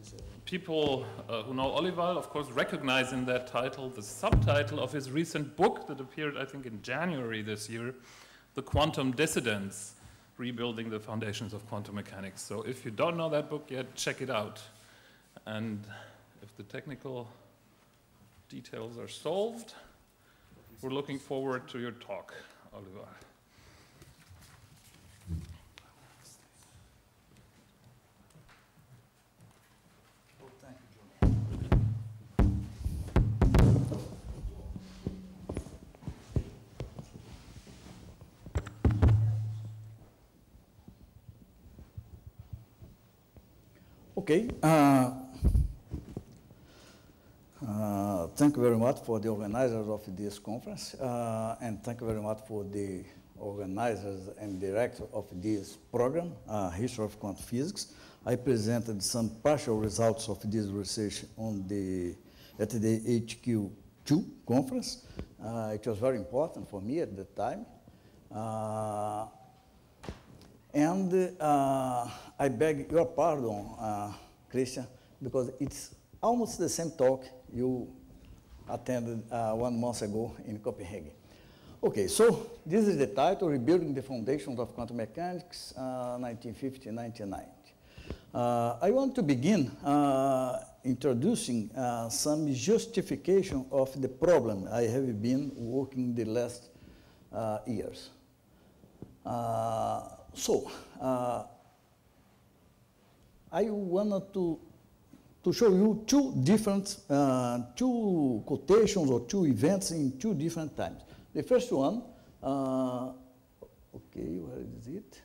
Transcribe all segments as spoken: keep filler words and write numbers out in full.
people uh, who know Olival, of course, recognize in that title the subtitle of his recent book that appeared, I think, in January this year, The Quantum Dissidents, Rebuilding the Foundations of Quantum Mechanics. So if you don't know that book yet, check it out. And if the technical details are solved, we're looking forward to your talk, Olival. Okay. Uh, uh, thank you very much for the organizers of this conference, uh, and thank you very much for the organizers and director of this program, uh, History of Quantum Physics. I presented some partial results of this research on the at the H Q two conference. Uh, it was very important for me at the time. Uh, And uh, I beg your pardon, uh, Christian, because it's almost the same talk you attended uh, one month ago in Copenhagen. Okay, so this is the title, Rebuilding the Foundations of Quantum Mechanics, uh, nineteen fifty to nineteen ninety. Uh, I want to begin uh, introducing uh, some justification of the problem I have been working the last uh, years. Uh, So, uh, I wanted to, to show you two different, uh, two quotations or two events in two different times. The first one, uh, okay, where is it?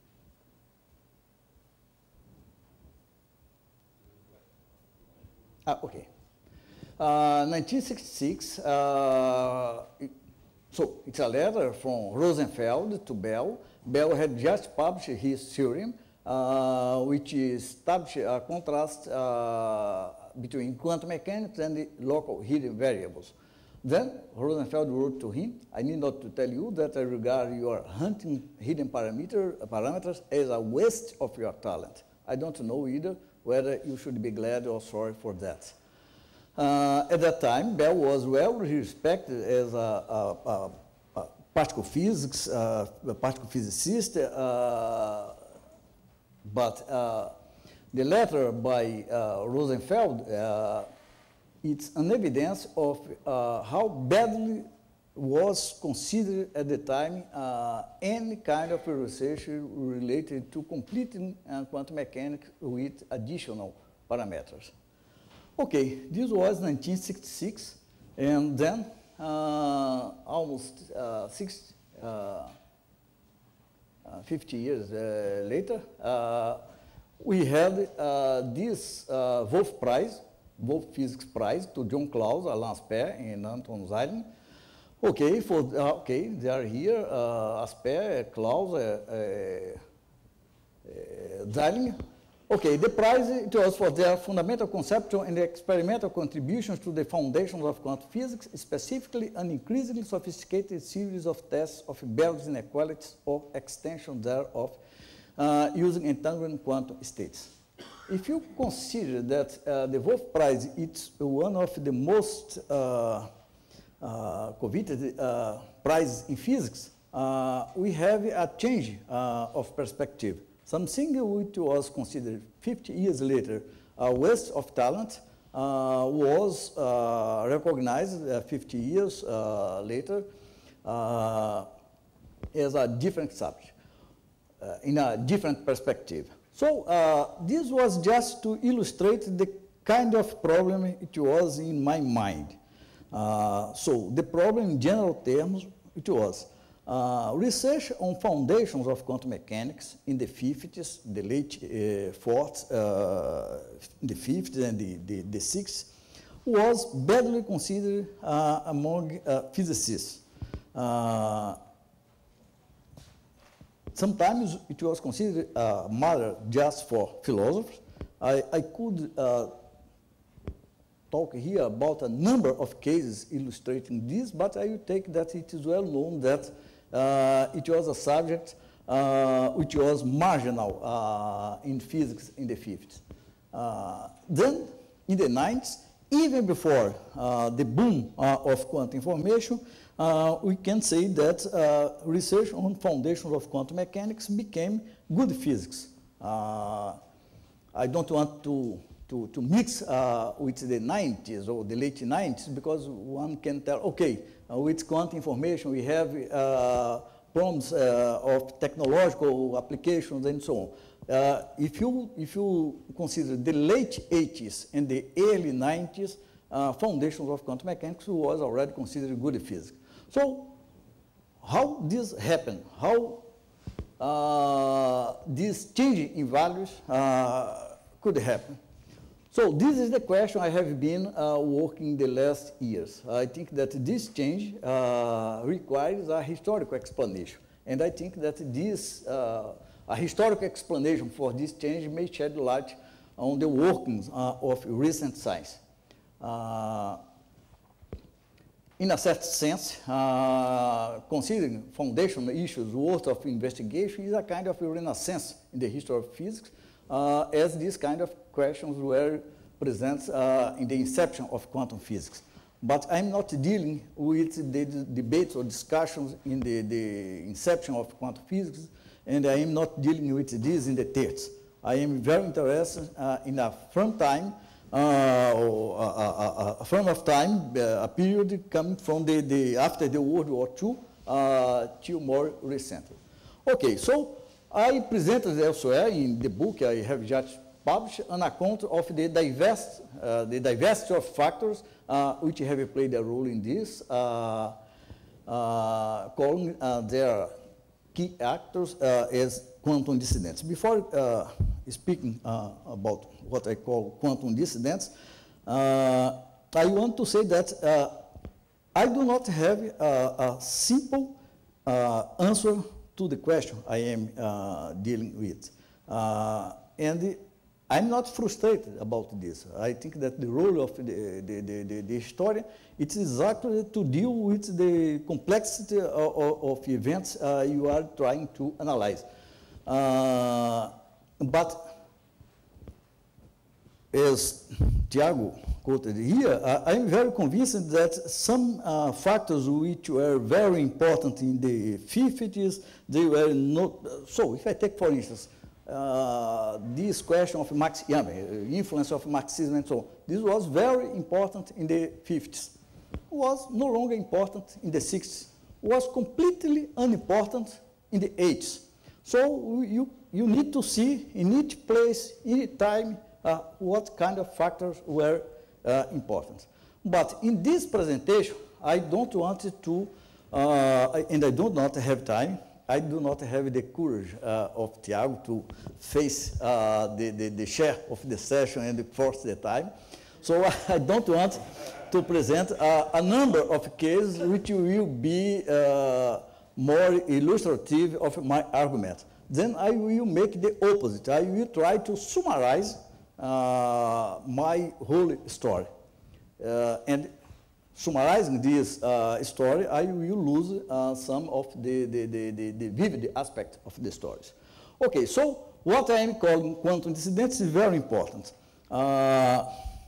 Ah, okay. Uh, nineteen sixty-six, uh, it, so it's a letter from Rosenfeld to Bell. Bell had just published his theorem, uh, which established a contrast uh, between quantum mechanics and the local hidden variables. Then Rosenfeld wrote to him, I need not to tell you that I regard your hunting hidden parameter, parameters as a waste of your talent. I don't know either whether you should be glad or sorry for that. Uh, at that time, Bell was well respected as a, a, a particle physics, uh, a particle physicist, uh, but uh, the letter by uh, Rosenfeld, uh, it's an evidence of uh, how badly was considered at the time uh, any kind of research related to completing uh, quantum mechanics with additional parameters. Okay, this was nineteen sixty-six, and then Uh, almost uh, six, uh, uh, fifty years uh, later, uh, we had uh, this uh, Wolf Prize, Wolf Physics Prize to John Clauss, Alain Aspect, and Anton Zeilinger. Okay, for uh, okay, they are here. Uh, Aspect, Clauss, uh, uh, uh, Zeilinger. Okay, the prize it was for their fundamental conceptual and experimental contributions to the foundations of quantum physics, specifically an increasingly sophisticated series of tests of Bell's inequalities or extension thereof uh, using entanglement quantum states. If you consider that uh, the Wolf Prize is one of the most uh, uh, coveted uh, prizes in physics, uh, we have a change uh, of perspective. Something which was considered fifty years later a waste of talent uh, was uh, recognized uh, fifty years uh, later uh, as a different subject, uh, in a different perspective. So uh, this was just to illustrate the kind of problem it was in my mind. Uh, so the problem in general terms, it was Uh, research on foundations of quantum mechanics in the fifties, the late uh, forties, uh, the fifties and the, the, the sixties, was badly considered uh, among uh, physicists. Uh, sometimes it was considered a matter just for philosophers. I, I could uh, talk here about a number of cases illustrating this, but I will take that it is well known that Uh, it was a subject uh, which was marginal uh, in physics in the fifties. Uh, then, in the nineties, even before uh, the boom uh, of quantum information, uh, we can say that uh, research on foundations of quantum mechanics became good physics. Uh, I don't want to, to, to mix uh, with the nineties or the late nineties, because one can tell, okay, uh, with quantum information we have uh, problems uh, of technological applications and so on. Uh, if, you, if you consider the late eighties and the early nineties, uh, foundations of quantum mechanics was already considered good physics. So how this happened? How uh, this change in values uh, could happen? So this is the question I have been uh, working the last years. I think that this change uh, requires a historical explanation. And I think that this uh, a historical explanation for this change may shed light on the workings uh, of recent science. Uh, in a certain sense, uh, considering foundational issues worth of investigation is a kind of a renaissance in the history of physics, uh, as these kind of questions were present uh, in the inception of quantum physics. But I'm not dealing with the, the debates or discussions in the, the inception of quantum physics, and I am not dealing with this in the thirties. I am very interested uh, in a firm time, uh, or a, a, a firm of time, uh, a period coming from the, the after the World War Two uh, till more recently. Okay, so I presented elsewhere in the book I have just published an account of the, diverse, uh, the diversity of factors uh, which have played a role in this, uh, uh, calling uh, their key actors uh, as quantum dissidents. Before uh, speaking uh, about what I call quantum dissidents, uh, I want to say that uh, I do not have a, a simple uh, answer to the question I am uh, dealing with. Uh, and I'm not frustrated about this. I think that the role of the, the, the, the, the historian, it's exactly to deal with the complexity of, of, of events uh, you are trying to analyze. Uh, but as Tiago quoted here, uh, I'm very convinced that some uh, factors which were very important in the fifties, they were not. So if I take, for instance, Uh, this question of Max, yeah, influence of Marxism and so on. This was very important in the fifties. Was no longer important in the sixties. Was completely unimportant in the eighties. So you, you need to see in each place, each time, uh, what kind of factors were uh, important. But in this presentation, I don't want to, uh, and I do not have time, I do not have the courage uh, of Tiago to face uh, the, the, the chair of the session and force the time. So I don't want to present uh, a number of cases which will be uh, more illustrative of my argument. Then I will make the opposite. I will try to summarize uh, my whole story. Uh, and summarizing this uh, story, I will lose uh, some of the, the, the, the, the vivid aspect of the stories. Okay, so what I am calling quantum dissidents is very important. Uh,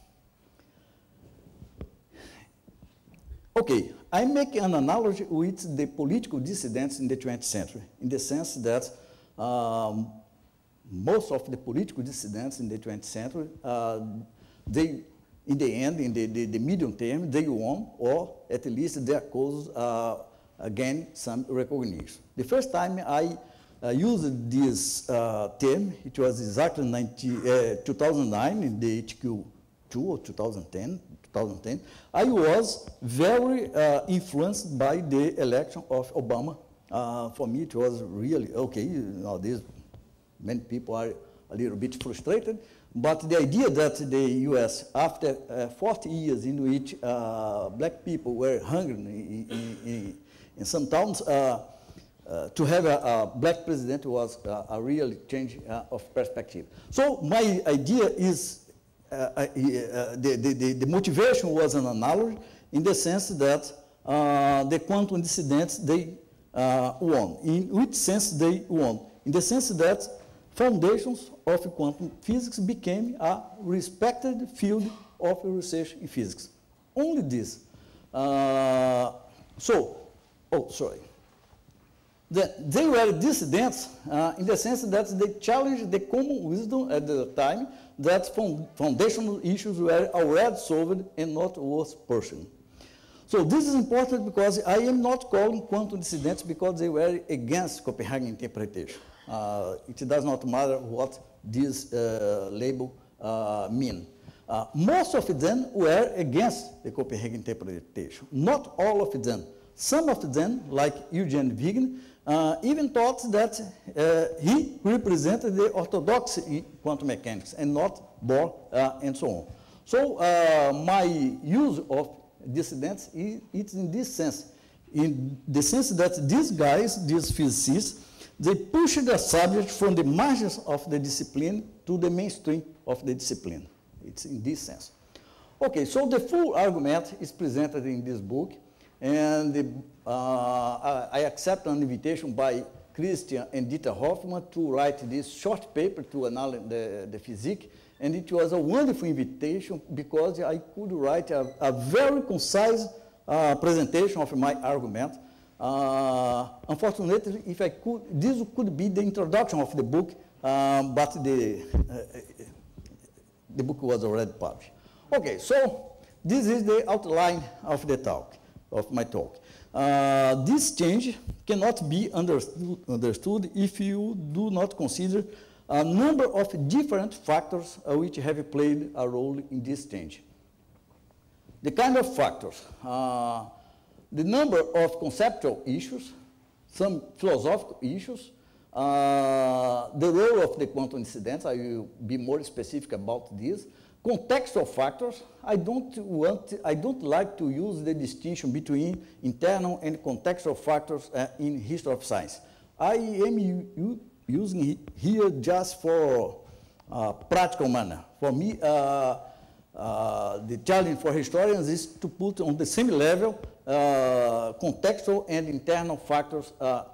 okay, I make an analogy with the political dissidents in the twentieth century, in the sense that um, most of the political dissidents in the twentieth century, uh, they in the end, in the, the, the medium term, they won, or at least their cause uh, gained some recognition. The first time I uh, used this uh, term, it was exactly two thousand nine in the H Q two or two thousand ten. twenty ten. I was very uh, influenced by the election of Obama. Uh, for me, it was really, okay, nowadays many people are a little bit frustrated. But the idea that the U S, after uh, forty years in which uh, black people were hungry in, in, in, in some towns, uh, uh, to have a, a black president was uh, a real change uh, of perspective. So my idea is, uh, uh, the, the, the motivation was an analogy in the sense that uh, the quantum dissidents, they uh, won. In which sense they won? In the sense that foundations of quantum physics became a respected field of research in physics. Only this. Uh, so, oh, sorry. The, they were dissidents uh, in the sense that they challenged the common wisdom at the time that foundational issues were already solved and not worth pursuing. So this is important because I am not calling quantum dissidents because they were against Copenhagen interpretation. Uh, it does not matter what this uh, label uh, mean. Uh, most of them were against the Copenhagen interpretation. Not all of them. Some of them, like Eugene Wigner, uh, even thought that uh, he represented the orthodoxy in quantum mechanics and not Bohr uh, and so on. So uh, my use of dissidents is it's in this sense, in the sense that these guys, these physicists, they pushed the subject from the margins of the discipline to the mainstream of the discipline. It's in this sense. Okay, so the full argument is presented in this book, and the, uh, I accept an invitation by Christian and Dieter Hoffmann to write this short paper to analyze the, the physics, and it was a wonderful invitation because I could write a, a very concise uh, presentation of my argument. Uh, unfortunately, if I could, this could be the introduction of the book, um, but the, uh, the book was already published. Okay, so this is the outline of the talk, of my talk. Uh, this change cannot be understood, understood if you do not consider a number of different factors uh, which have played a role in this change. The kind of factors, uh, the number of conceptual issues, some philosophical issues, uh, the role of the quantum incidents, I will be more specific about this. Contextual factors, I don't want, I don't like to use the distinction between internal and contextual factors uh, in history of science. I am u using here just for uh, practical manner. For me, uh, uh, the challenge for historians is to put on the same level uh, contextual and internal factors uh,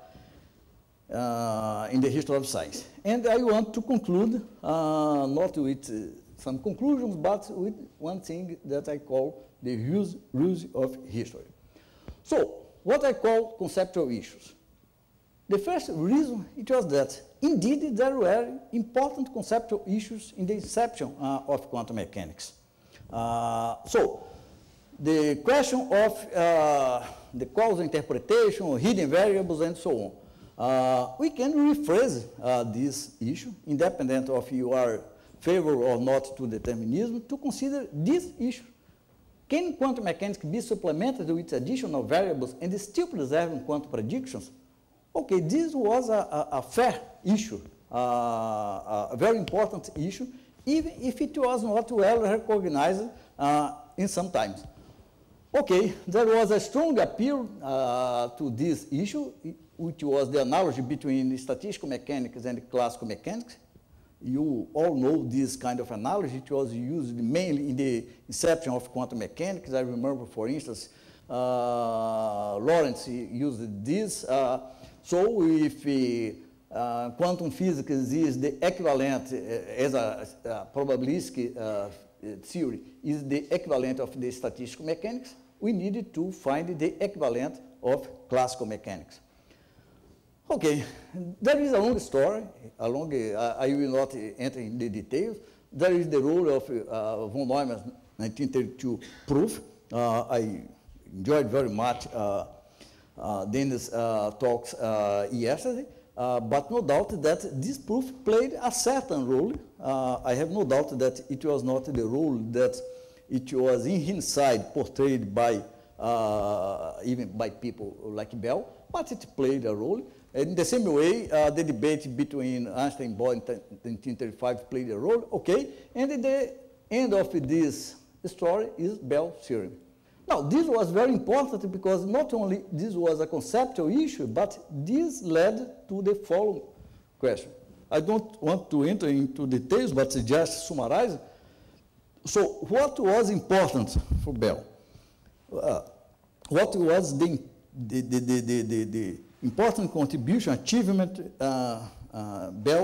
uh, in the history of science. And I want to conclude, uh, not with uh, some conclusions, but with one thing that I call the rules, rules of history. So, what I call conceptual issues. The first reason it was that, indeed, there were important conceptual issues in the inception uh, of quantum mechanics. Uh, so, the question of uh, the causal interpretation, hidden variables, and so on. Uh, we can rephrase uh, this issue, independent of you are favor or not to determinism, to consider this issue. Can quantum mechanics be supplemented with additional variables and still preserving quantum predictions? Okay, this was a, a, a fair issue, uh, a very important issue, even if it was not well recognized uh, in some times. Okay, there was a strong appeal uh, to this issue, which was the analogy between statistical mechanics and classical mechanics. You all know this kind of analogy. It was used mainly in the inception of quantum mechanics. I remember, for instance, uh, Lorentz used this. Uh, so if uh, uh, quantum physics is the equivalent, uh, as a, a probabilistic uh, theory, is the equivalent of the statistical mechanics, we needed to find the equivalent of classical mechanics. Okay, there is a long story, a long, uh, I will not enter in the details. There is the role of uh, von Neumann's nineteen thirty-two proof. Uh, I enjoyed very much uh, uh, Dennis' uh, talks uh, yesterday, uh, but no doubt that this proof played a certain role. Uh, I have no doubt that it was not the role that it was in hindsight portrayed by, uh, even by people like Bell, but it played a role. In the same way, uh, the debate between Einstein and Bohr in nineteen thirty-five played a role, okay, and at the end of this story is Bell's theorem. Now, this was very important because not only this was a conceptual issue, but this led to the following question. I don't want to enter into details, but just summarize. So, what was important for Bell? Uh, what was the, the, the, the, the, the important contribution, achievement uh, uh, Bell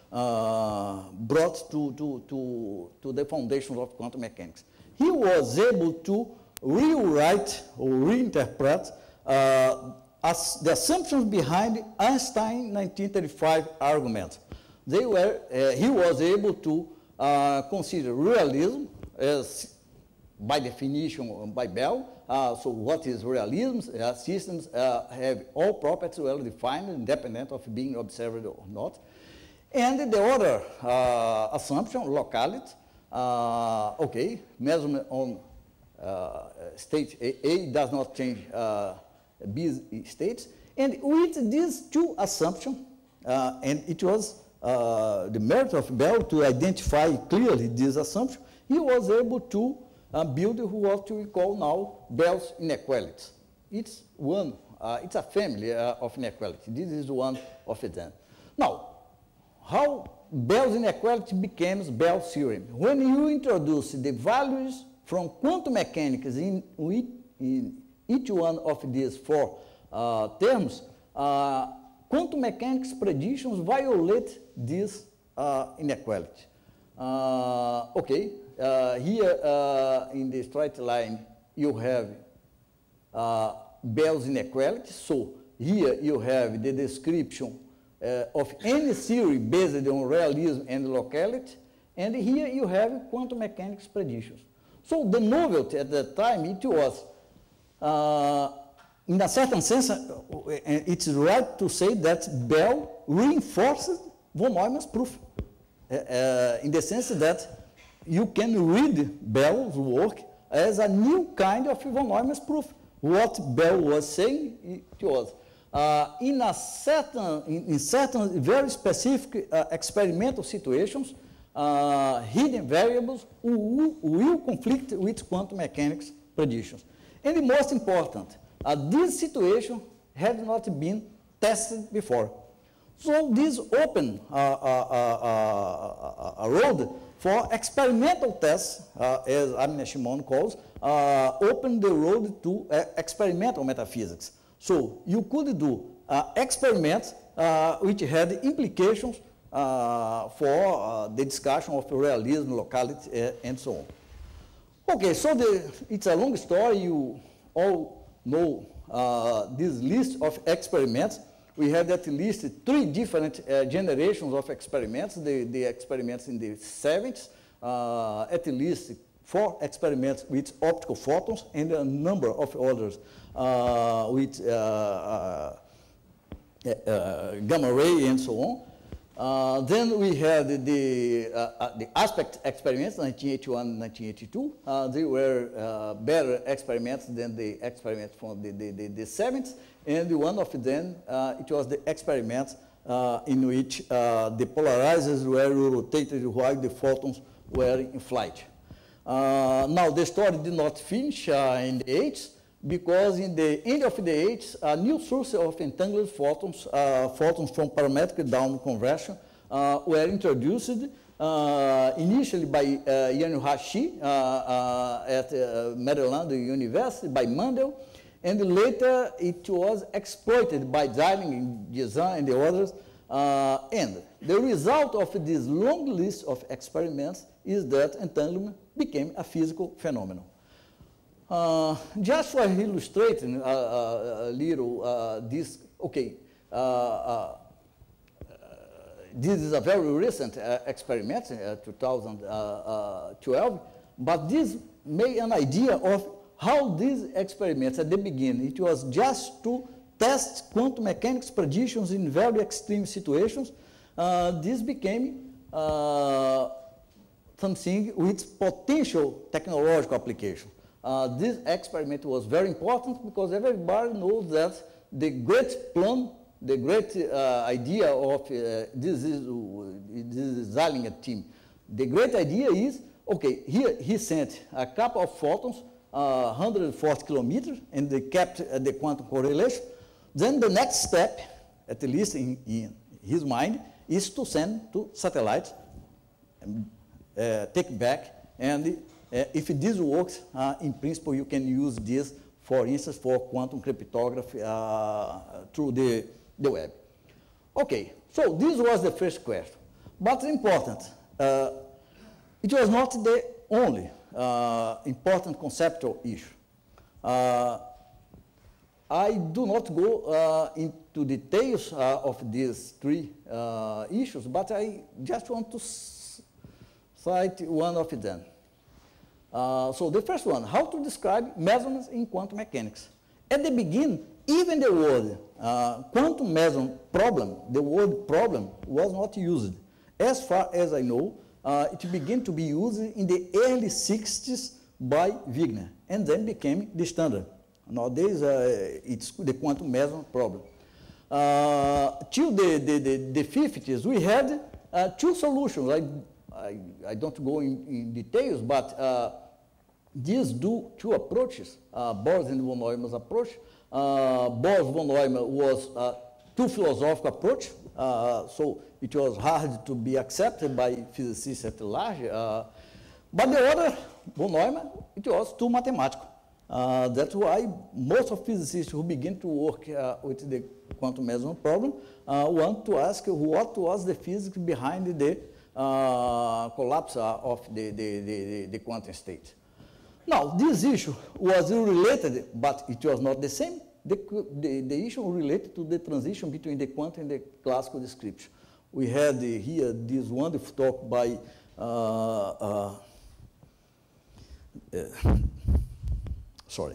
uh, brought to, to, to, to the foundations of quantum mechanics. He was able to rewrite or reinterpret uh, as the assumptions behind Einstein's nineteen thirty-five argument. They were, uh, he was able to uh, consider realism as, by definition, by Bell. Uh, so what is realism? Uh, systems uh, have all properties well defined, independent of being observed or not. And the other uh, assumption, locality, uh, okay, measurement on uh, state A, A does not change uh, B states. And with these two assumptions, uh, and it was uh, the merit of Bell to identify clearly this assumption, he was able to uh, build what we call now Bell's inequality. It's one, uh, it's a family uh, of inequality. This is one of them. Now, how Bell's inequality becomes Bell's theorem? When you introduce the values from quantum mechanics in, in each one of these four uh, terms, uh, quantum mechanics predictions violate this uh, inequality. Uh, okay, uh, here uh, in the straight line you have uh, Bell's inequality. So here you have the description uh, of any theory based on realism and locality, and here you have quantum mechanics predictions. So the novelty at that time, it was, uh, in a certain sense, uh, it's right to say that Bell reinforces von Neumann's proof, uh, uh, in the sense that you can read Bell's work as a new kind of von Neumann's proof. What Bell was saying, it was, uh, in a certain, in, in certain very specific uh, experimental situations, uh, hidden variables will, will conflict with quantum mechanics predictions. And the most important, uh, this situation had not been tested before. So this opened uh, uh, uh, a road for experimental tests, uh, as Amina Shimon calls, uh, opened the road to uh, experimental metaphysics. So you could do uh, experiments uh, which had implications uh, for uh, the discussion of realism, locality, uh, and so on. Okay, so the, it's a long story. You all know uh, this list of experiments. We had at least three different uh, generations of experiments, the, the experiments in the seventies, uh, at least four experiments with optical photons, and a number of others uh, with uh, uh, uh, gamma ray and so on. Uh, then we had the, uh, uh, the aspect experiments, nineteen eighty-one, nineteen eighty-two. Uh, they were uh, better experiments than the experiments from the, the, the, the seventies. And one of them, uh, it was the experiment uh, in which uh, the polarizers were rotated while the photons were in flight. Uh, now, the story did not finish uh, in the eighties, because in the end of the eighties, a new source of entangled photons, uh, photons from parametric down conversion, uh, were introduced uh, initially by uh, Yanuha Shi uh, uh, at uh, Maryland University, by Mundell, and later it was exploited by Zeiling, Jezan, and the others. Uh, and the result of this long list of experiments is that entanglement became a physical phenomenon. Uh, just for illustrating uh, uh, a little uh, this, okay, uh, uh, this is a very recent uh, experiment, uh, two thousand twelve, but this made an idea of how these experiments at the beginning, it was just to test quantum mechanics predictions in very extreme situations. Uh, this became uh, something with potential technological application. Uh, this experiment was very important because everybody knows that the great plan, the great uh, idea of uh, this is this is Zeilinger team. The great idea is, okay, here he sent a couple of photons, uh, one hundred forty kilometers, and they kept uh, the quantum correlation. Then the next step, at least in, in his mind, is to send to satellites, and, uh, take back, and Uh, if this works, uh, in principle, you can use this, for instance, for quantum cryptography uh, through the, the web. Okay, so this was the first question. but important. Uh, it was not the only uh, important conceptual issue. Uh, I do not go uh, into details uh, of these three uh, issues, but I just want to cite one of them. Uh, so the first one, how to describe measurements in quantum mechanics. At the beginning, even the word uh, quantum measurement problem, the word problem was not used. As far as I know, uh, it began to be used in the early sixties by Wigner, and then became the standard. Nowadays, uh, it's the quantum measurement problem. Uh, till the, the, the, the fifties, we had uh, two solutions. I, I, I don't go in, in details, but uh, these do two approaches, uh, Bohr and von Neumann's approach. Uh, Bohr von Neumann was a too philosophical approach, uh, so it was hard to be accepted by physicists at large. Uh, but the other, von Neumann, it was too mathematical. Uh, that's why most of physicists who begin to work uh, with the quantum measurement problem uh, want to ask what was the physics behind the uh, collapse of the, the, the, the quantum state. Now, this issue was related, but it was not the same. The, the, the issue related to the transition between the quantum and the classical description. We had uh, here this wonderful talk by uh, uh, uh, sorry,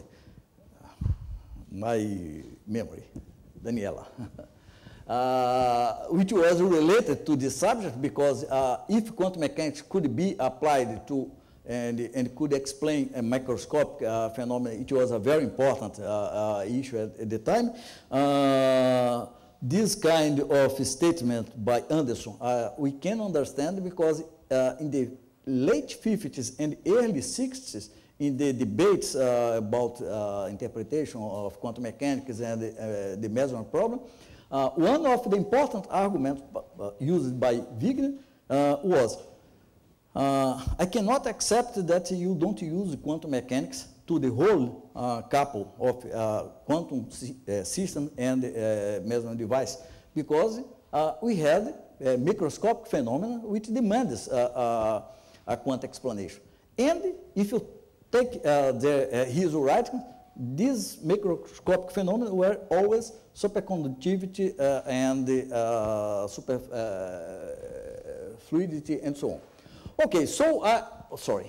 my memory, Daniela, uh, which was related to this subject because uh, if quantum mechanics could be applied to and, and could explain a microscopic uh, phenomenon, it was a very important uh, uh, issue at, at the time. Uh, this kind of statement by Anderson, uh, we can understand because uh, in the late fifties and early sixties, in the debates uh, about uh, interpretation of quantum mechanics and uh, the measurement problem, uh, one of the important arguments uh, used by Wigner uh, was, uh, I cannot accept that you don't use quantum mechanics to the whole uh, couple of uh, quantum si uh, system and uh, measurement device, because uh, we had a microscopic phenomena which demands uh, uh, a quantum explanation. And if you take uh, the, uh, his writing, these microscopic phenomena were always superconductivity uh, and uh, super uh, fluidity and so on. Okay, so, uh, oh, sorry.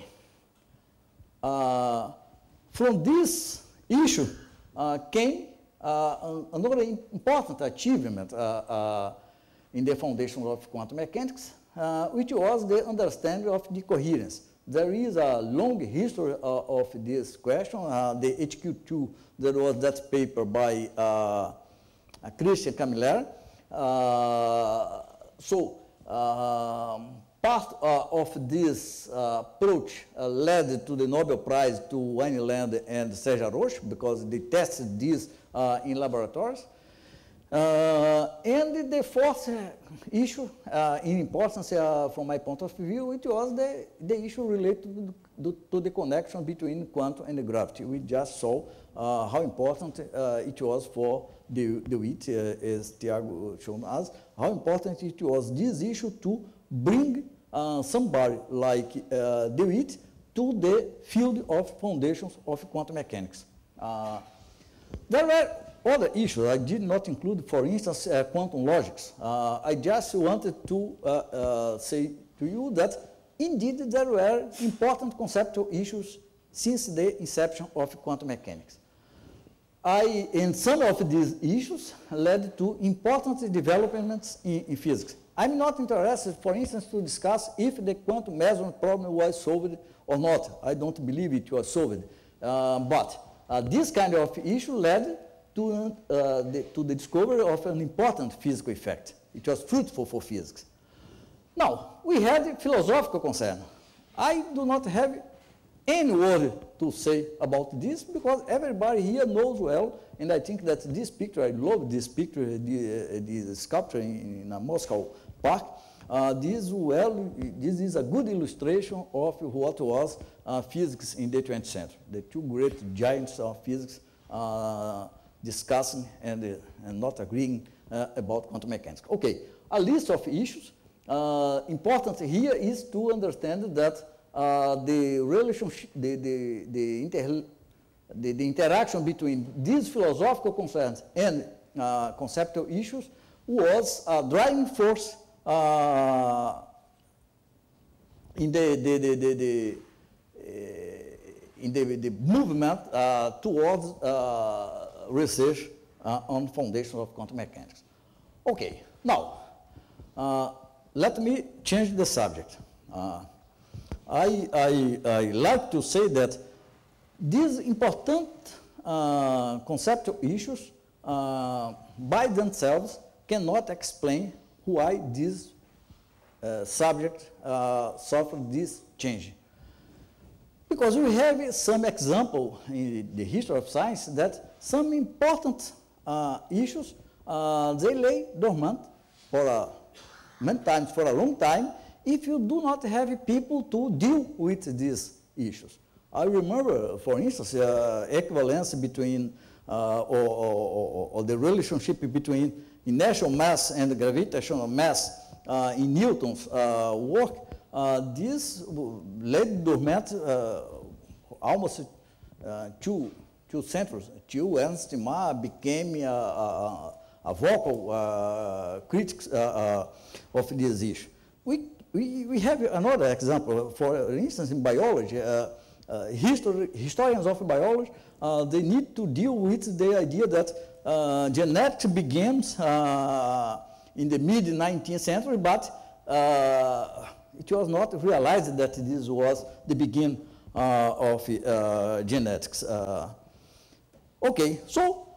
Uh, from this issue uh, came uh, another important achievement uh, uh, in the foundation of quantum mechanics, uh, which was the understanding of the coherence. There is a long history uh, of this question. Uh, the H Q two, there was that paper by uh, Christian Camilleri. Uh, so, um, part uh, of this uh, approach uh, led to the Nobel Prize to Wineland and Serge Haroche because they tested this uh, in laboratories. Uh, and the fourth uh, issue uh, in importance uh, from my point of view, it was the, the issue related to the, to the connection between quantum and the gravity. We just saw uh, how important uh, it was for the, the WIT, uh, as Tiago showed us, how important it was this issue to bring uh, somebody like uh, DeWitt to the field of foundations of quantum mechanics. Uh, there were other issues I did not include, for instance, uh, quantum logics. Uh, I just wanted to uh, uh, say to you that indeed there were important conceptual issues since the inception of quantum mechanics. I, and some of these issues led to important developments in, in physics. I'm not interested, for instance, to discuss if the quantum measurement problem was solved or not. I don't believe it was solved. Uh, but uh, this kind of issue led to, uh, the, to the discovery of an important physical effect. It was fruitful for physics. Now, we had philosophical concern. I do not have any word to say about this because everybody here knows well, and I think that this picture, I love this picture, the, uh, the sculpture in, in a Moscow park. Uh, this, well, this is a good illustration of what was uh, physics in the twentieth century. The two great giants of physics uh, discussing and, uh, and not agreeing uh, about quantum mechanics. Okay, a list of issues. uh, important here is to understand that uh, the relationship, the, the, the, inter, the, the interaction between these philosophical concerns and uh, conceptual issues was a driving force uh, in the, the, the, the, the uh, in the, the movement uh, towards uh, research uh, on foundations of quantum mechanics. Okay, now uh, let me change the subject. Uh, I, I, I like to say that these important uh, conceptual issues uh, by themselves cannot explain why this uh, subject uh, suffered this change. Because we have some example in the history of science that some important uh, issues, uh, they lay dormant for a, many times for a long time if you do not have people to deal with these issues. I remember, for instance, uh, equivalence between, uh, or, or, or the relationship between inertial mass and gravitational mass uh, in Newton's uh, work. Uh, this led dormant uh, almost uh, two, two centuries till Ernst Mach became a, a, a vocal uh, critic uh, uh, of this issue. We, we, we have another example, for instance, in biology. Uh, uh, history, historians of biology, uh, they need to deal with the idea that uh, genetics begins uh, in the mid nineteenth century, but uh, it was not realized that this was the beginning uh, of uh, genetics. Uh, okay, so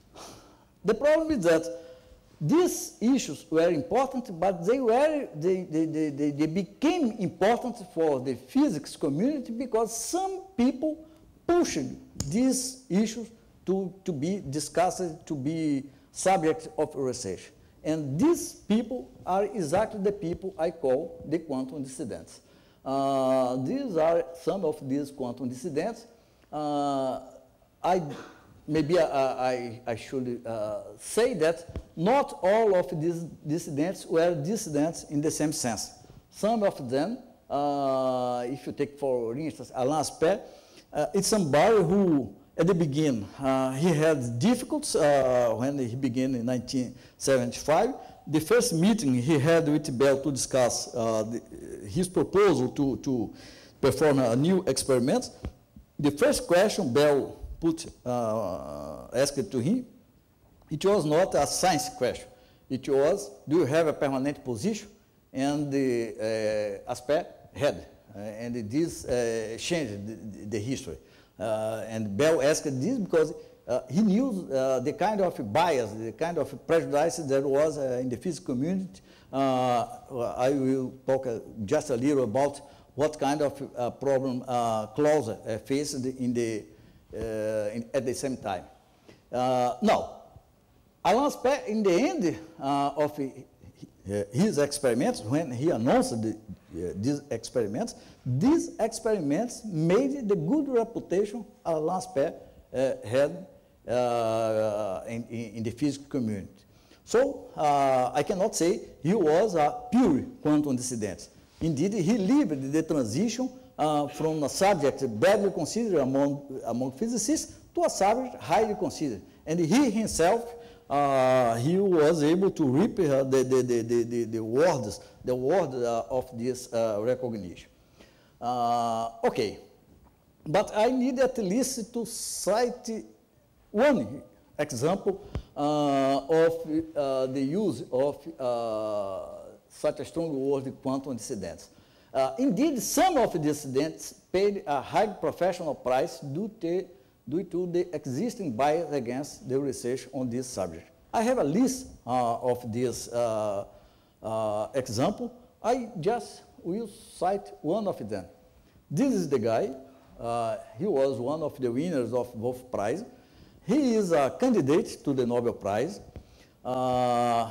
the problem is that these issues were important, but they, were, they, they, they, they, they became important for the physics community because some people pushed these issues to, to be discussed, to be subject of research. And these people are exactly the people I call the quantum dissidents. Uh, these are some of these quantum dissidents. Uh, I, maybe I, I, I should uh, say that not all of these dissidents were dissidents in the same sense. Some of them, uh, if you take for instance Alain Aspect, uh, it's somebody who at the beginning, uh, he had difficulties uh, when he began in nineteen seventy-five. The first meeting he had with Bell to discuss uh, the, his proposal to, to perform a new experiment. The first question Bell put, uh, asked to him, it was not a science question. It was, do you have a permanent position? And the uh, Aspect had. Uh, and this uh, changed the, the history. Uh, and Bell asked this because uh, he knew uh, the kind of bias, the kind of prejudice that was uh, in the physics community. Uh, I will talk uh, just a little about what kind of uh, problem uh, Clauser uh, faced in the, uh, in, at the same time. Uh, now, Alain Aspect, in the end uh, of his experiments, when he announced the, uh, these experiments, these experiments made the good reputation Alain Aspect uh, had uh, in, in the physics community. So uh, I cannot say he was a pure quantum dissident. Indeed, he lived the transition uh, from a subject badly considered among, among physicists to a subject highly considered. And he himself, uh, he was able to reap uh, the, the, the, the, the, the words, the word uh, of this uh, recognition. Uh, okay, but I need at least to cite one example uh, of uh, the use of uh, such a strong word, quantum dissidents. Uh, indeed, some of the dissidents paid a high professional price due to, due to the existing bias against the research on this subject. I have a list uh, of this uh, uh, example. I just will cite one of them. This is the guy. Uh, he was one of the winners of Wolf Prize. He is a candidate to the Nobel Prize. Uh,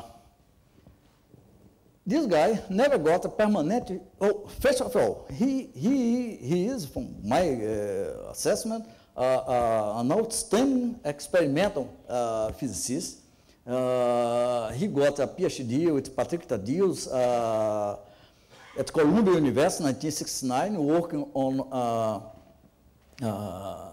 this guy never got a permanent, oh, first of all, he, he, he is, from my uh, assessment, uh, uh, an outstanding experimental uh, physicist. Uh, he got a PhD with Patrick Taddeus uh, at Columbia University in nineteen sixty-nine, working on uh, uh,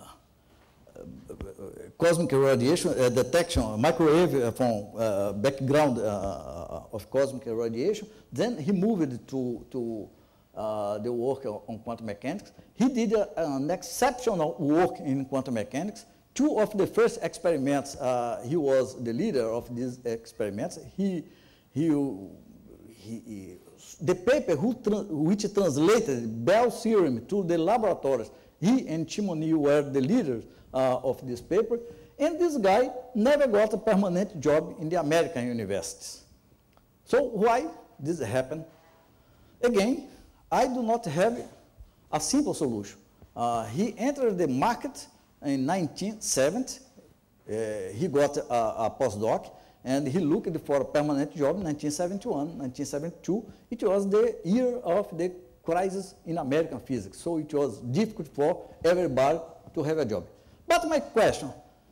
cosmic radiation uh, detection, microwave from uh, background uh, of cosmic radiation. Then he moved to, to uh, the work on quantum mechanics. He did a, an exceptional work in quantum mechanics. Two of the first experiments, uh, he was the leader of these experiments. He, he, he, he the paper who tra which translated Bell's theorem to the laboratories, he and Chimony were the leaders uh, of this paper. And this guy never got a permanent job in the American universities. So why this happened? Again, I do not have a simple solution. Uh, he entered the market in nineteen seventy. Uh, he got a, a postdoc, and he looked for a permanent job in nineteen seventy-one, nineteen seventy-two. It was the year of the crisis in American physics, so it was difficult for everybody to have a job. But my question,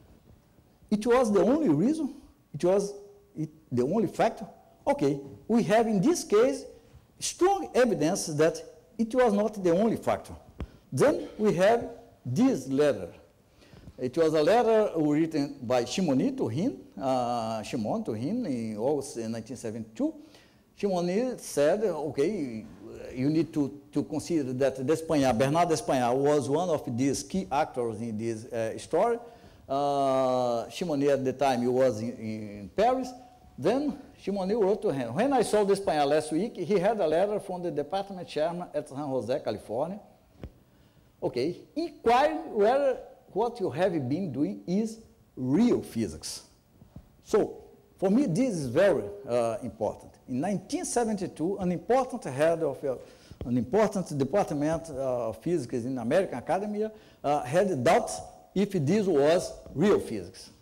it was the only reason? It was it, the only factor? Okay, we have in this case strong evidence that it was not the only factor. Then we have this letter. It was a letter written by Chimony to him, uh, Shimon to him in August nineteen seventy-two. Chimony said, okay, you need to, to consider that D'Espagnat, Bernard D'Espagnat was one of these key actors in this uh, story. Uh, Chimony at the time he was in, in Paris. Then Chimony wrote to him. When I saw D'Espagnat last week, he had a letter from the department chairman at San Jose, California. Okay, inquire whether what you have been doing is real physics. So, for me, this is very uh, important. In nineteen seventy-two, an important head of uh, an important department uh, of physics in American academia uh, had doubts if this was real physics.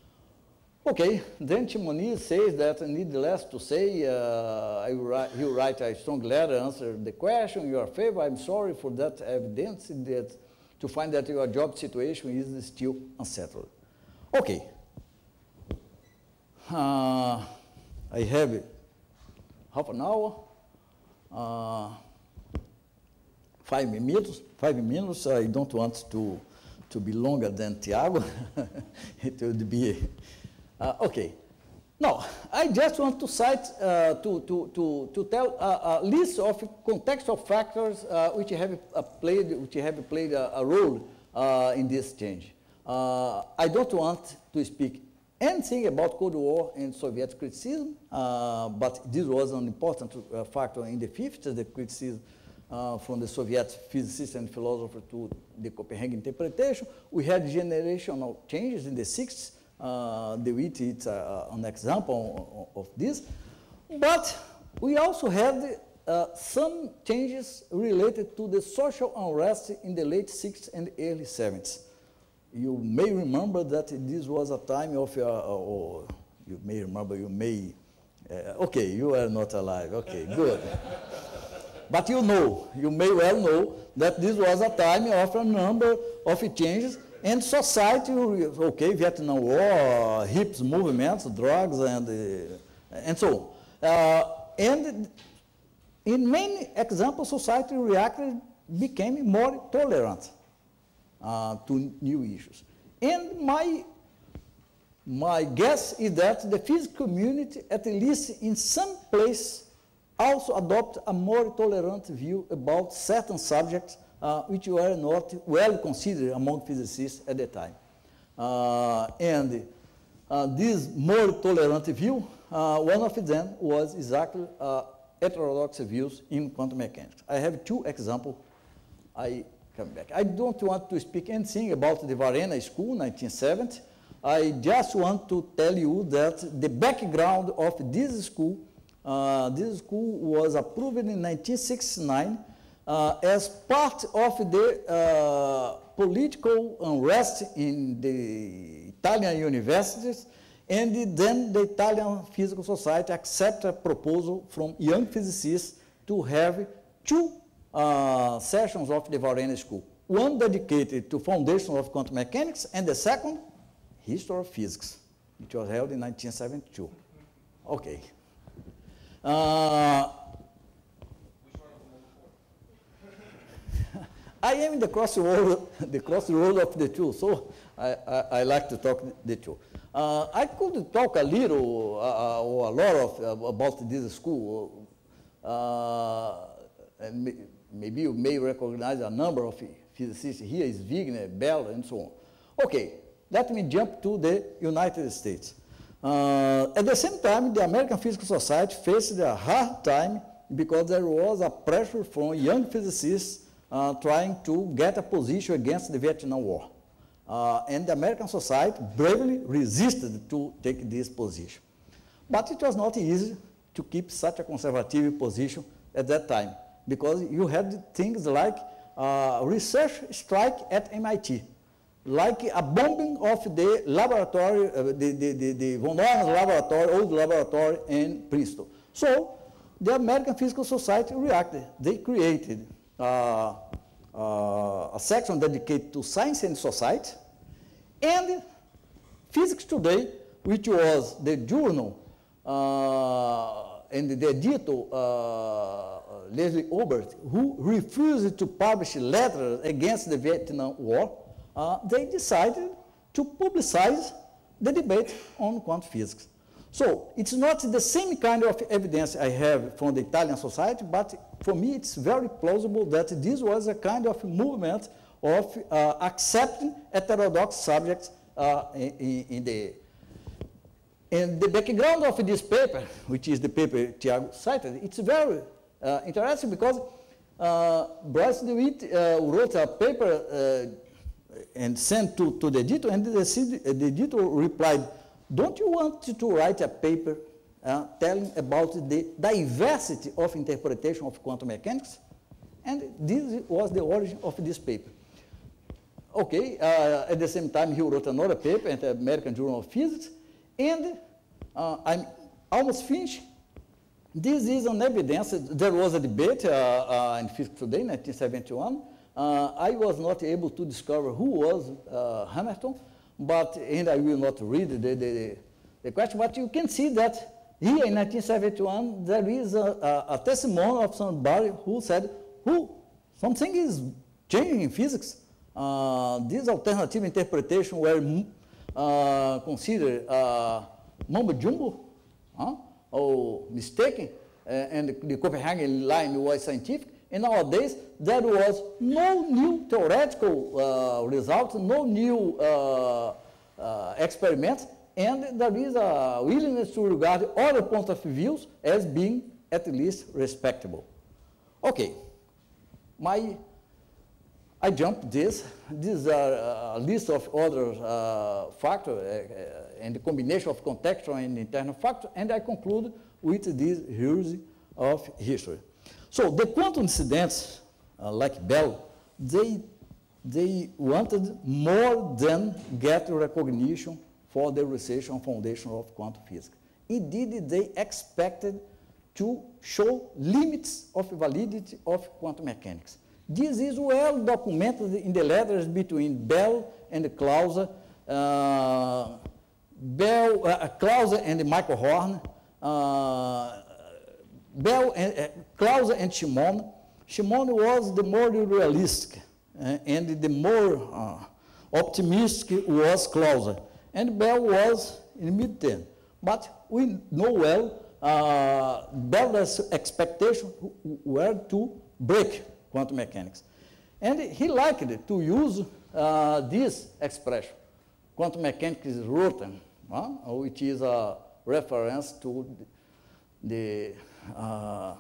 Okay, then Chimony says that, needless to say, uh, I write, he will write a strong letter, answer the question, your favor, I'm sorry for that evidence that to find that your job situation is still unsettled. Okay. Uh, I have half an hour, uh, five minutes, five minutes. I don't want to, to be longer than Tiago. It would be, uh, okay. Now, I just want to cite, uh, to, to, to, to tell a, a list of contextual factors uh, which have uh, played, which have played a, a role uh, in this change. Uh, I don't want to speak anything about Cold War and Soviet criticism, uh, but this was an important uh, factor in the fifties, the criticism uh, from the Soviet physicists and philosophers to the Copenhagen interpretation. We had generational changes in the sixties. Uh, DeWitt is uh, an example of, of this. But we also had uh, some changes related to the social unrest in the late sixties and early seventies. You may remember that this was a time of, uh, or you may remember, you may, uh, okay, you are not alive, okay, good. But you know, you may well know that this was a time of a number of changes, and society, okay, Vietnam War, uh, hips movements, drugs, and, uh, and so on. Uh, and in many examples, society reacted, became more tolerant uh, to new issues. And my, my guess is that the physics community, at least in some place, also adopt a more tolerant view about certain subjects Uh, which were not well considered among physicists at the time. Uh, and uh, this more tolerant view, uh, one of them was exactly uh, heterodox views in quantum mechanics. I have two examples. I come back. I don't want to speak anything about the Varena School, nineteen seventy. I just want to tell you that the background of this school, uh, this school was approved in nineteen sixty-nine Uh, as part of the uh, political unrest in the Italian universities, and then the Italian Physical Society accepted a proposal from young physicists to have two uh, sessions of the Varena School, one dedicated to foundations of quantum mechanics, and the second, history of physics. It was held in nineteen seventy-two. Okay. Uh, I am in the crossroad, the crossroad of the two, so I, I, I like to talk the two. Uh, I could talk a little uh, or a lot of, uh, about this school, uh, and may, maybe you may recognize a number of physicists here, is Wigner, Bell, and so on. Okay, let me jump to the United States. Uh, at the same time, the American Physical Society faced a hard time because there was a pressure from young physicists uh, trying to get a position against the Vietnam War. Uh, and the American Society bravely resisted to take this position. But it was not easy to keep such a conservative position at that time, because you had things like uh, research strike at M I T, like a bombing of the laboratory, uh, the, the, the, the von Neumann laboratory, old laboratory in Princeton. So the American Physical Society reacted. They created uh, uh, a section dedicated to science and society, and Physics Today, which was the journal uh, and the editor, uh, Leslie Obert, who refused to publish letters against the Vietnam War, uh, they decided to publicize the debate on quantum physics. So it's not the same kind of evidence I have from the Italian society, but for me it's very plausible that this was a kind of movement of uh, accepting heterodox subjects uh, in, in the... And the background of this paper, which is the paper Tiago cited, it's very uh, interesting because uh, Bryce DeWitt uh, wrote a paper uh, and sent to, to the editor, and the, the editor replied, don't you want to, to write a paper uh, telling about the diversity of interpretation of quantum mechanics? And this was the origin of this paper. Okay, uh, at the same time he wrote another paper in the American Journal of Physics, and uh, I'm almost finished. This is an evidence. There was a debate uh, uh, in Physics Today in nineteen seventy-one. Uh, I was not able to discover who was uh, Hamilton, but, and I will not read the, the, the question, but you can see that here in nineteen seventy-one, there is a, a, a testimony of somebody who said, who, something is changing in physics. Uh, this alternative interpretation were uh, considered uh, mumbo jumbo, huh? or mistaken, uh, and the, the Copenhagen line was scientific. And nowadays, there was no new theoretical uh, result, no new uh, uh, experiments, and there is a willingness to regard other points of views as being at least respectable. Okay, my, I jumped this. These are a list of other uh, factors uh, and the combination of contextual and internal factors, and I conclude with this heresy of history. So the quantum incidents, uh, like Bell, they, they wanted more than get recognition for the research on foundation of quantum physics. Indeed, they expected to show limits of validity of quantum mechanics. This is well documented in the letters between Bell and Clauser, uh, Bell, uh, Clauser and Michael Horn, uh, Bell and uh, Clauser and Shimon. Shimon was the more realistic, uh, and the more uh, optimistic was Clauser. And Bell was in mid-ten. But we know well uh, Bell's expectations were to break quantum mechanics. And he liked to use uh, this expression, quantum mechanics is rotten, uh, which is a reference to the Uh,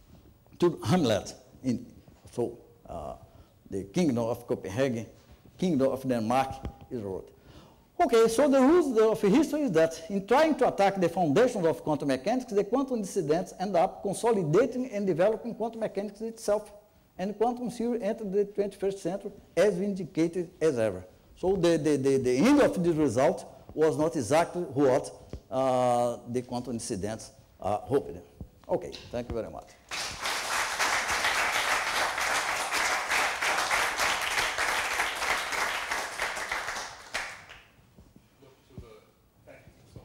to Hamlet. In, so uh, the kingdom of Copenhagen, kingdom of Denmark is wrote. Okay, so the rules of history is that in trying to attack the foundations of quantum mechanics, the quantum dissidents end up consolidating and developing quantum mechanics itself. And quantum theory entered the twenty-first century as vindicated as ever. So the, the, the, the end of this result was not exactly what uh, the quantum dissidents uh, hoped. Okay, thank you very much. Look to the, thank you so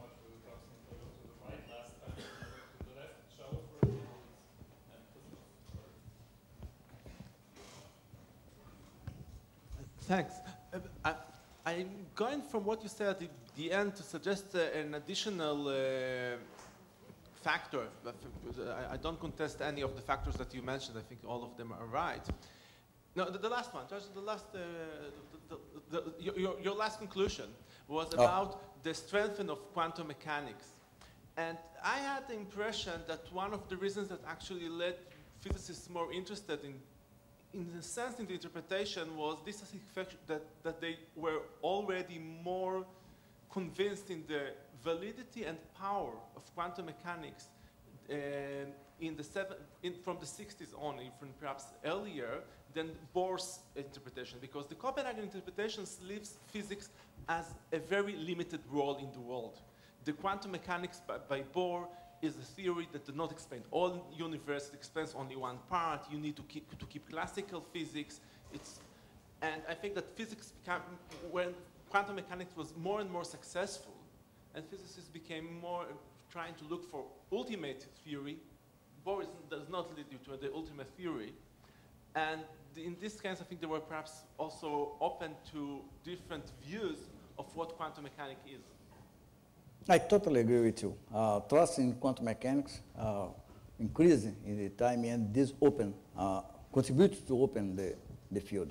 Thanks. Uh, I, I'm going from what you said at the, the end to suggest uh, an additional uh, factor. I, I don't contest any of the factors that you mentioned. I think all of them are right. No, the, the last one, just the last, uh, the, the, the, your, your last conclusion was about oh. the strengthening of quantum mechanics. And I had the impression that one of the reasons that actually led physicists more interested in, in the sense in the interpretation was this effect that, that they were already more convinced in the validity and power of quantum mechanics uh, in the seven, in, from the sixties on, even perhaps earlier, than Bohr's interpretation, because the Copenhagen interpretation leaves physics as a very limited role in the world. The quantum mechanics by, by Bohr is a theory that does not explain all universe, it explains only one part. You need to keep, to keep classical physics. It's, and I think that physics became, when quantum mechanics was more and more successful, and physicists became more trying to look for ultimate theory, Bohr is, does not lead you to the ultimate theory. And in this case, I think they were perhaps also open to different views of what quantum mechanics is. I totally agree with you. Uh, trust in quantum mechanics uh, increasing in the time, and this open uh, contributes to open the, the field.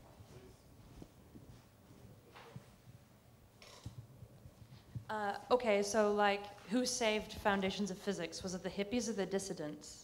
Uh, okay, so like, who saved foundations of physics? Was it the hippies or the dissidents?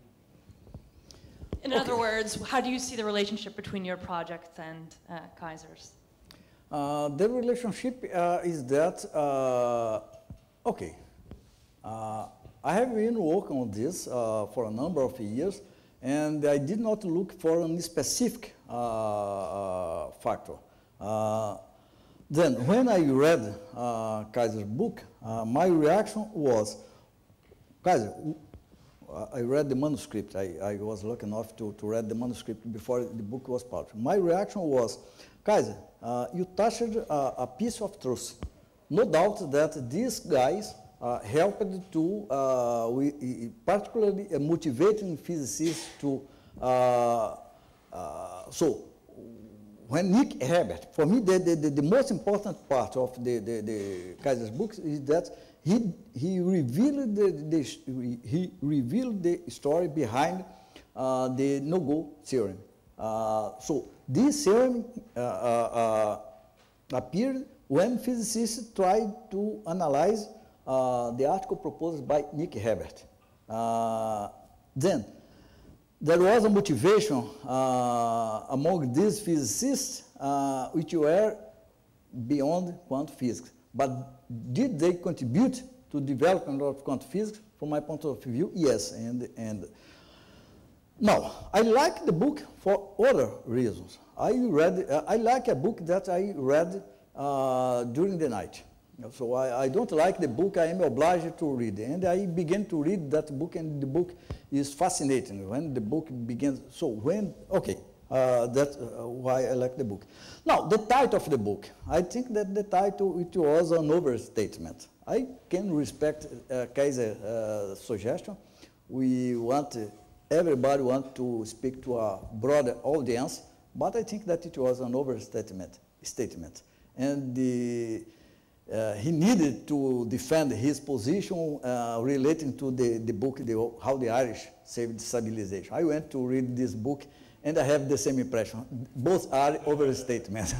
In okay. other words, how do you see the relationship between your project and uh, Kaiser's? Uh, the relationship uh, is that, uh, okay, uh, I have been working on this uh, for a number of years, and I did not look for any specific uh, uh, factor. Uh, then, when I read uh, Kaiser's book, uh, my reaction was, Kaiser, I read the manuscript. I, I was lucky enough to, to read the manuscript before the book was published. My reaction was, Kaiser, uh, you touched uh, a piece of truth. No doubt that these guys uh, helped to, uh, we, particularly uh, motivating physicists to, uh, uh, so when Nick Herbert, for me the, the, the most important part of the, the, the Kaiser's books is that he, he, revealed the, the, he revealed the story behind uh, the no-go theorem. Uh, so this theorem uh, uh, uh, appeared when physicists tried to analyze uh, the article proposed by Nick Herbert. Uh, then there was a motivation uh, among these physicists uh, which were beyond quantum physics. But did they contribute to development of quantum physics? From my point of view, yes. And, and now, I like the book for other reasons. I read, uh, I like a book that I read uh, during the night. So I, I don't like the book I am obliged to read. And I began to read that book, and the book is fascinating. When the book begins, so when, okay, uh, that's uh, why I like the book. Now, the title of the book. I think that the title, it was an overstatement. I can respect uh, Kaiser's uh, suggestion. We want, uh, everybody wants to speak to a broader audience, but I think that it was an overstatement. Statement. And the, uh, he needed to defend his position uh, relating to the, the book, the, How the Irish Saved Civilization. I went to read this book, and I have the same impression. Both are overstatements.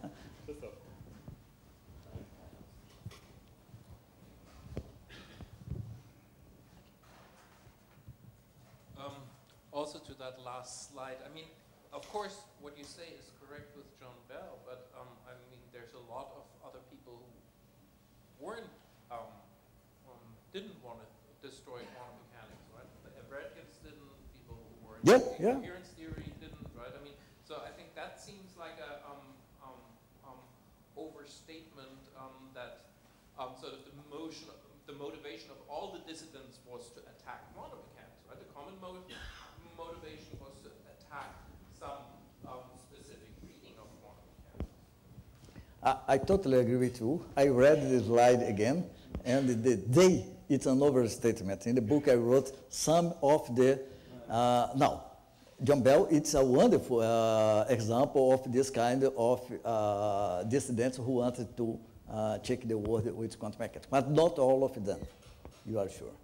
um, also to that last slide, I mean, of course, what you say is correct with John Bell, but um, I mean, there's a lot of other people who weren't, um, um, didn't want to destroy quantum mechanics, right? Bradkins didn't, people who were yeah, in yeah. coherence theory didn't, right? I mean, so I think that seems like a um, um, um, overstatement um, that um, sort of the motion, the motivation of all the dissidents was to attack quantum mechanics, right? The common mo motivation was to attack some um, specific reading of quantum mechanics. I, I totally agree with you. I read the slide again, and the, the they, it's an overstatement. In the book I wrote some of the, uh, now, John Bell, it's a wonderful uh, example of this kind of uh, dissidents who wanted to uh, check the world with quantum mechanics, but not all of them, you are sure.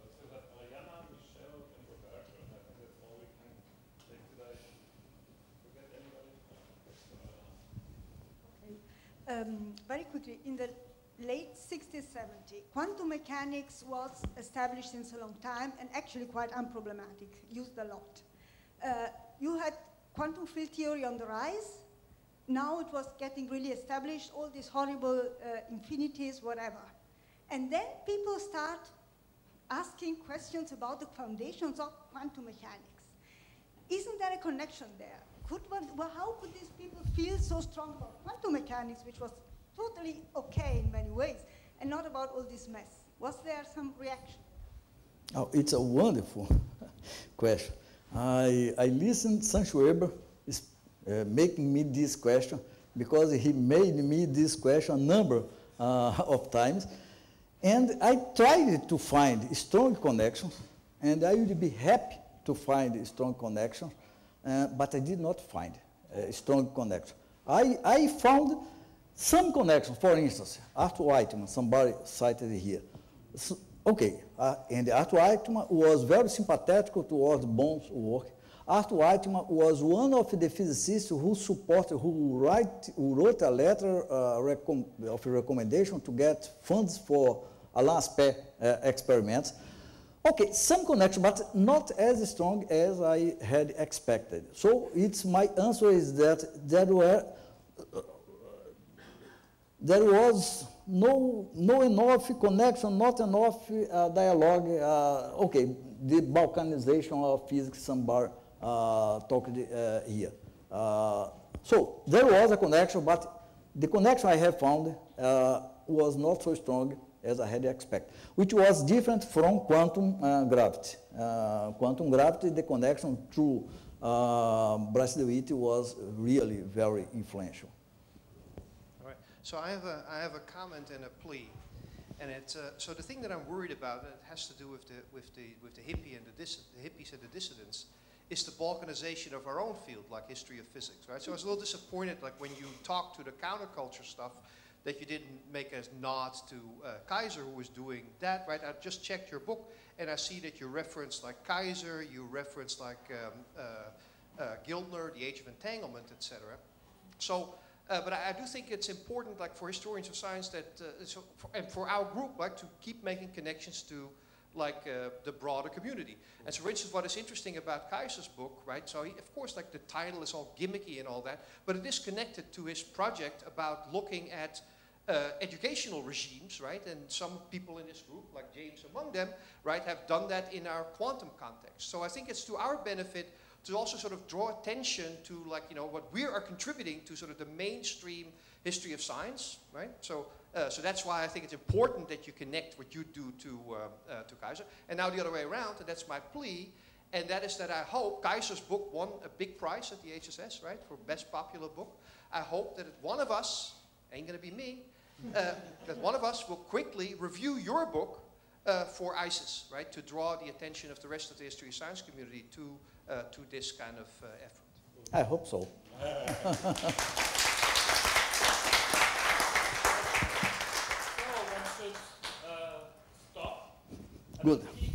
Um, very quickly, in the late sixties, seventies, quantum mechanics was established since a long time and actually quite unproblematic, used a lot. Uh, you had quantum field theory on the rise. Now it was getting really established, all these horrible uh, infinities, whatever. And then people start asking questions about the foundations of quantum mechanics. Isn't there a connection there? Could one, well, how could these people feel so strong about quantum mechanics, which was totally okay in many ways, and not about all this mess? Was there some reaction? Oh, it's a wonderful question. I, I listened to Sancho Weber is, uh, making me this question because he made me this question a number uh, of times. And I tried to find strong connections, and I would be happy to find strong connections. Uh, but I did not find a strong connection. I, I found some connection, for instance, Arthur Whiteman, somebody cited here. So, okay, uh, and Arthur Whiteman was very sympathetic towards Bohr's work. Arthur Whiteman was one of the physicists who supported, who, write, who wrote a letter uh, recom of recommendation to get funds for Alain Aspect uh, experiments. Okay, some connection, but not as strong as I had expected. So it's my answer is that there were uh, there was no no enough connection, not enough uh, dialogue. Uh, okay, the balkanization of physics, somebody uh, talked uh, here. Uh, so there was a connection, but the connection I have found uh, was not so strong as I had expected, which was different from quantum uh, gravity. Uh, quantum gravity, the connection through uh, Bryce DeWitt was really very influential. All right. So I have a I have a comment and a plea, and it's uh, so the thing that I'm worried about, and it has to do with the with the with the hippie and the, dis the hippies and the dissidents, is the balkanization of our own field, like history of physics, right? So I was a little disappointed, like when you talk to the counterculture stuff, that you didn't make a nod to uh, Kaiser, who was doing that, right? I just checked your book, and I see that you referenced like Kaiser, you referenced like um, uh, uh, Gildner, The Age of Entanglement, et cetera. So, uh, but I, I do think it's important, like for historians of science, that uh, so for, and for our group, like to keep making connections to like uh, the broader community. And so, for instance, what is interesting about Kaiser's book, right? So, he, of course, like the title is all gimmicky and all that, but it is connected to his project about looking at uh, educational regimes, right? And some people in this group, like James among them, right, have done that in our quantum context. So, I think it's to our benefit to also sort of draw attention to, like, you know, what we are contributing to sort of the mainstream history of science, right? So. Uh, so that's why I think it's important that you connect what you do to, uh, uh, to Kaiser. And now the other way around, and that's my plea, and that is that I hope Kaiser's book won a big prize at the H S S, right, for best popular book. I hope that one of us, ain't gonna be me, uh, that one of us will quickly review your book uh, for ISIS, right, to draw the attention of the rest of the history of science community to, uh, to this kind of uh, effort. I hope so. Uh, stop. Good.